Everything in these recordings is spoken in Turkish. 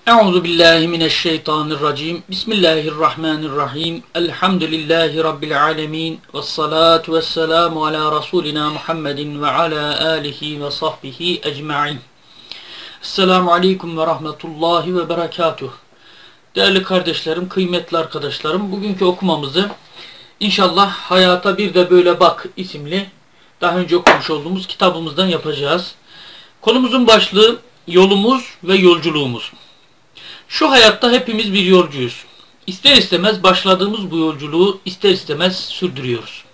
Euzu billahi mineşşeytanirracim. Bismillahirrahmanirrahim. Elhamdülillahi rabbil alamin. Ves salatu vesselamu ala rasulina Muhammedin ve ala alihi ve sahbihi ecmaîn. Esselamu aleyküm ve rahmetullahi ve berekatuh. Değerli kardeşlerim, kıymetli arkadaşlarım, bugünkü okumamızı inşallah Hayata Bir de Böyle Bak isimli daha önce okumuş olduğumuz kitabımızdan yapacağız. Konumuzun başlığı yolumuz ve yolculuğumuz. Şu hayatta hepimiz bir yolcuyuz. İster istemez başladığımız bu yolculuğu ister istemez sürdürüyoruz.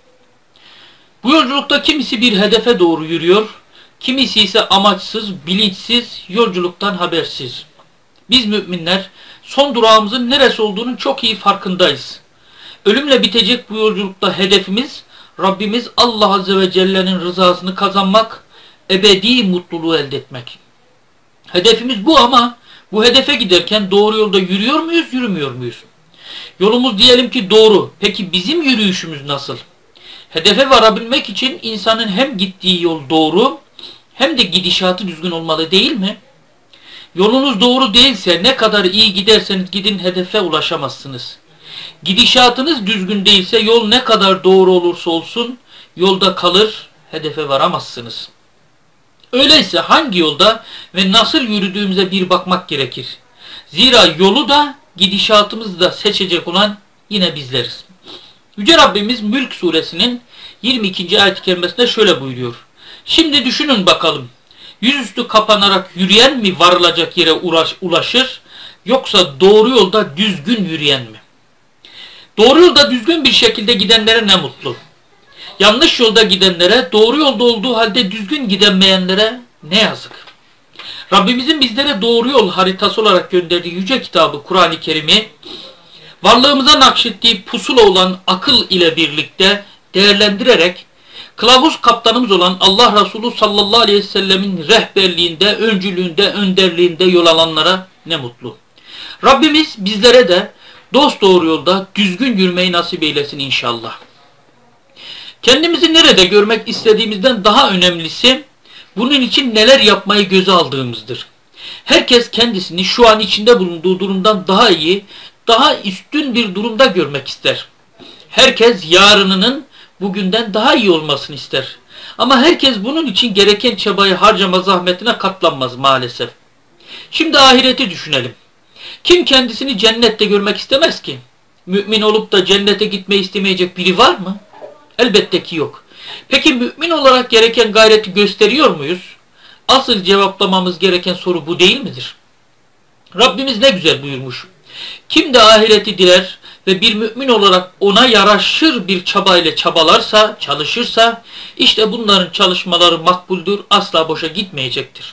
Bu yolculukta kimisi bir hedefe doğru yürüyor, kimisi ise amaçsız, bilinçsiz, yolculuktan habersiz. Biz müminler son durağımızın neresi olduğunun çok iyi farkındayız. Ölümle bitecek bu yolculukta hedefimiz Rabbimiz Allah Azze ve Celle'nin rızasını kazanmak, ebedi mutluluğu elde etmek. Hedefimiz bu ama bu hedefe giderken doğru yolda yürüyor muyuz, yürümüyor muyuz? Yolumuz diyelim ki doğru. Peki bizim yürüyüşümüz nasıl? Hedefe varabilmek için insanın hem gittiği yol doğru hem de gidişatı düzgün olmalı değil mi? Yolunuz doğru değilse ne kadar iyi giderseniz gidin hedefe ulaşamazsınız. Gidişatınız düzgün değilse yol ne kadar doğru olursa olsun yolda kalır, hedefe varamazsınız. Öyleyse hangi yolda ve nasıl yürüdüğümüze bir bakmak gerekir. Zira yolu da gidişatımızı da seçecek olan yine bizleriz. Yüce Rabbimiz Mülk suresinin 22. ayet-i kerimesinde şöyle buyuruyor. Şimdi düşünün bakalım. Yüzüstü kapanarak yürüyen mi varılacak yere ulaşır, yoksa doğru yolda düzgün yürüyen mi? Doğru yolda düzgün bir şekilde gidenlere ne mutlu. Yanlış yolda gidenlere, doğru yolda olduğu halde düzgün gidemeyenlere ne yazık. Rabbimizin bizlere doğru yol haritası olarak gönderdiği yüce kitabı Kur'an-ı Kerim'i varlığımıza nakşettiği pusula olan akıl ile birlikte değerlendirerek kılavuz kaptanımız olan Allah Resulü sallallahu aleyhi ve sellemin rehberliğinde, öncülüğünde, önderliğinde yol alanlara ne mutlu. Rabbimiz bizlere de dosdoğru yolda düzgün yürümeyi nasip eylesin inşallah. Kendimizi nerede görmek istediğimizden daha önemlisi bunun için neler yapmayı göze aldığımızdır. Herkes kendisini şu an içinde bulunduğu durumdan daha iyi, daha üstün bir durumda görmek ister. Herkes yarınının bugünden daha iyi olmasını ister. Ama herkes bunun için gereken çabayı harcama zahmetine katlanmaz maalesef. Şimdi ahireti düşünelim. Kim kendisini cennette görmek istemez ki? Mümin olup da cennete gitmeyi istemeyecek biri var mı? Elbette ki yok. Peki mümin olarak gereken gayreti gösteriyor muyuz? Asıl cevaplamamız gereken soru bu değil midir? Rabbimiz ne güzel buyurmuş. Kim de ahireti diler ve bir mümin olarak ona yaraşır bir çabayla çabalarsa, çalışırsa, işte bunların çalışmaları makbuldür, asla boşa gitmeyecektir.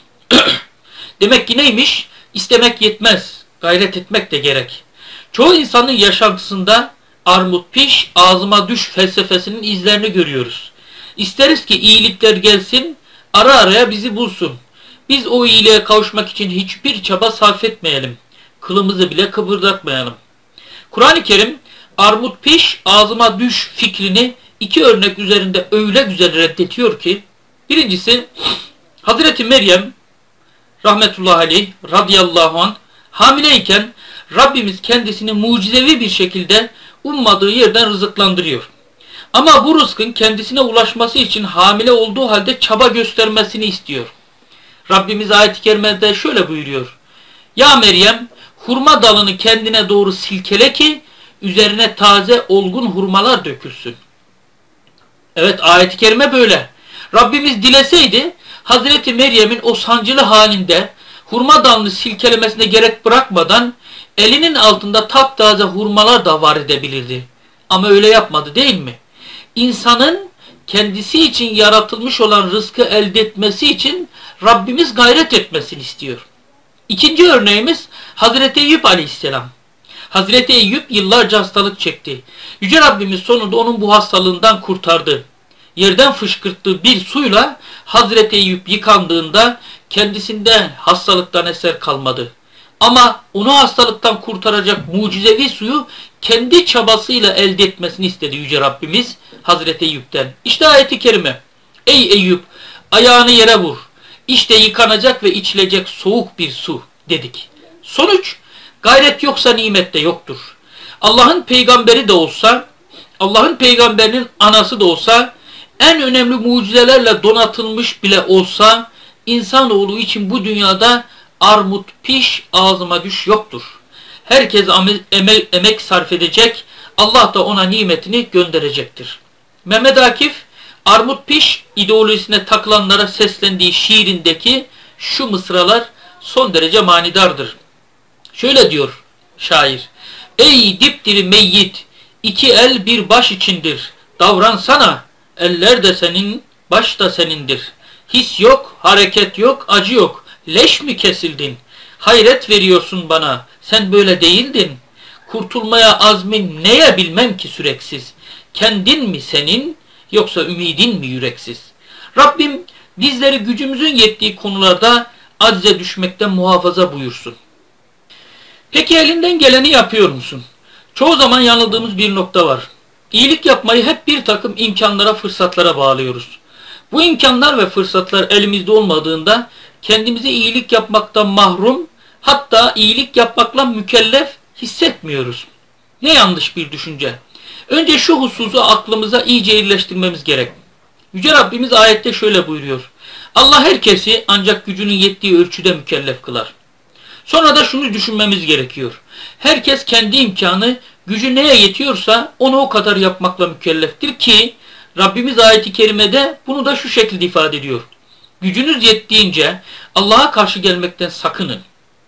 Demek ki neymiş? İstemek yetmez, gayret etmek de gerek. Çoğu insanın yaşantısında armut piş, ağzıma düş felsefesinin izlerini görüyoruz. İsteriz ki iyilikler gelsin, ara araya bizi bulsun. Biz o iyiliğe kavuşmak için hiçbir çaba sarf etmeyelim. Kılımızı bile kıpırdatmayalım. Kur'an-ı Kerim, armut piş, ağzıma düş fikrini iki örnek üzerinde öyle güzel reddediyor ki, birincisi, Hazreti Meryem, rahmetullahi aleyh, radıyallahu anh, hamileyken Rabbimiz kendisini mucizevi bir şekilde ummadığı yerden rızıklandırıyor. Ama bu rızkın kendisine ulaşması için hamile olduğu halde çaba göstermesini istiyor. Rabbimiz ayet-i kerimede şöyle buyuruyor. Ya Meryem, hurma dalını kendine doğru silkele ki üzerine taze olgun hurmalar dökülsün. Evet, ayet-i kerime böyle. Rabbimiz dileseydi Hazreti Meryem'in o sancılı halinde hurma dalını silkelemesine gerek bırakmadan elinin altında taptaze hurmalar da var edebilirdi. Ama öyle yapmadı değil mi? İnsanın kendisi için yaratılmış olan rızkı elde etmesi için Rabbimiz gayret etmesini istiyor. İkinci örneğimiz Hazreti Eyüp aleyhisselam. Hazreti Eyüp yıllarca hastalık çekti. Yüce Rabbimiz sonunda onun bu hastalığından kurtardı. Yerden fışkırttığı bir suyla Hazreti Eyüp yıkandığında kendisinde hastalıktan eser kalmadı. Ama onu hastalıktan kurtaracak mucizevi suyu kendi çabasıyla elde etmesini istedi Yüce Rabbimiz Hazreti Eyüp'ten. İşte ayet-i kerime. Ey Eyüp, ayağını yere vur. İşte yıkanacak ve içilecek soğuk bir su dedik. Sonuç, gayret yoksa nimet de yoktur. Allah'ın peygamberi de olsa, Allah'ın peygamberinin anası da olsa, en önemli mucizelerle donatılmış bile olsa, insanoğlu için bu dünyada armut piş ağzıma düş yoktur. Herkes emek sarf edecek, Allah da ona nimetini gönderecektir. Mehmet Akif, armut piş ideolojisine takılanlara seslendiği şiirindeki şu mısralar son derece manidardır. Şöyle diyor şair: Ey dipdiri meyyit, iki el bir baş içindir. Davransana, eller de senin, baş da senindir. His yok, hareket yok, acı yok. Leş mi kesildin? Hayret veriyorsun bana, sen böyle değildin. Kurtulmaya azmin neye bilmem ki süreksiz. Kendin mi senin, yoksa ümidin mi yüreksiz? Rabbim bizleri gücümüzün yettiği konularda acize düşmekten muhafaza buyursun. Peki elinden geleni yapıyor musun? Çoğu zaman yanıldığımız bir nokta var. İyilik yapmayı hep bir takım imkanlara, fırsatlara bağlıyoruz. Bu imkanlar ve fırsatlar elimizde olmadığında kendimizi iyilik yapmaktan mahrum, hatta iyilik yapmakla mükellef hissetmiyoruz. Ne yanlış bir düşünce. Önce şu hususu aklımıza iyice yerleştirmemiz gerek. Yüce Rabbimiz ayette şöyle buyuruyor: Allah herkesi ancak gücünün yettiği ölçüde mükellef kılar. Sonra da şunu düşünmemiz gerekiyor. Herkes kendi imkanı, gücü neye yetiyorsa onu o kadar yapmakla mükelleftir ki Rabbimiz ayet-i kerimede bunu da şu şekilde ifade ediyor: gücünüz yettiğince Allah'a karşı gelmekten sakının.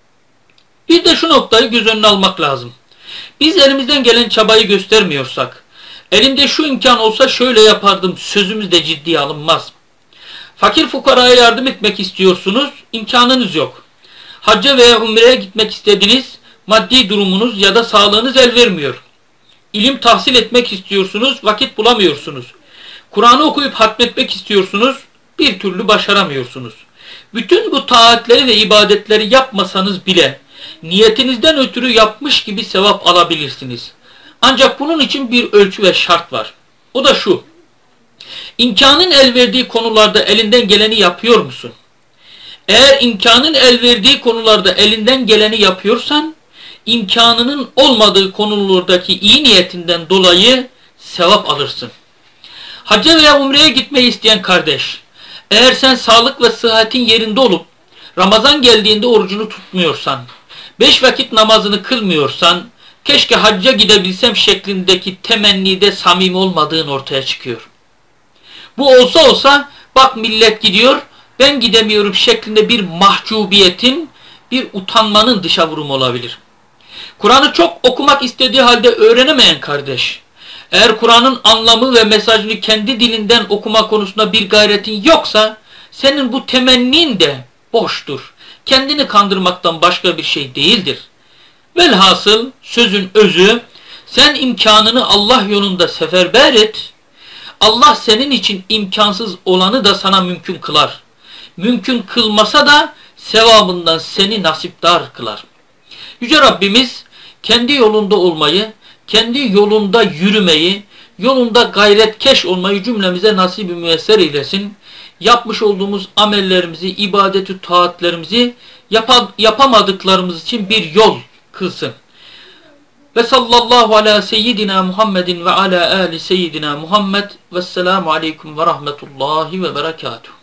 Bir de şu noktayı göz önüne almak lazım. Biz elimizden gelen çabayı göstermiyorsak, elimde şu imkan olsa şöyle yapardım sözümüz de ciddiye alınmaz. Fakir fukaraya yardım etmek istiyorsunuz, imkanınız yok. Hacca veya umreye gitmek istediniz, maddi durumunuz ya da sağlığınız el vermiyor. İlim tahsil etmek istiyorsunuz, vakit bulamıyorsunuz. Kur'an'ı okuyup hatmetmek istiyorsunuz, bir türlü başaramıyorsunuz. Bütün bu taatleri ve ibadetleri yapmasanız bile niyetinizden ötürü yapmış gibi sevap alabilirsiniz. Ancak bunun için bir ölçü ve şart var. O da şu: İmkanın el verdiği konularda elinden geleni yapıyor musun? Eğer imkanın el verdiği konularda elinden geleni yapıyorsan, imkanının olmadığı konulardaki iyi niyetinden dolayı sevap alırsın. Hacca veya umreye gitmeyi isteyen kardeş, eğer sen sağlık ve sıhhatin yerinde olup Ramazan geldiğinde orucunu tutmuyorsan, 5 vakit namazını kılmıyorsan, keşke hacca gidebilsem şeklindeki temennide samimi olmadığın ortaya çıkıyor. Bu olsa bak millet gidiyor, ben gidemiyorum şeklinde bir mahcubiyetin, bir utanmanın dışa vurumu olabilir. Kur'an'ı çok okumak istediği halde öğrenemeyen kardeş, eğer Kur'an'ın anlamı ve mesajını kendi dilinden okuma konusunda bir gayretin yoksa, senin bu temennin de boştur. Kendini kandırmaktan başka bir şey değildir. Velhasıl sözün özü, sen imkanını Allah yolunda seferber et. Allah senin için imkansız olanı da sana mümkün kılar. Mümkün kılmasa da sevabından seni nasipdar kılar. Yüce Rabbimiz kendi yolunda olmayı, kendi yolunda yürümeyi, yolunda gayretkeş olmayı cümlemize nasip-i müyesser eylesin. Yapmış olduğumuz amellerimizi, ibadeti, taatlerimizi yapamadıklarımız için bir yol kılsın. Ve sallallahu ala seyyidina Muhammedin ve ala ali seyyidina Muhammed. Vesselamu aleyküm ve rahmetullahi ve berekatuhu.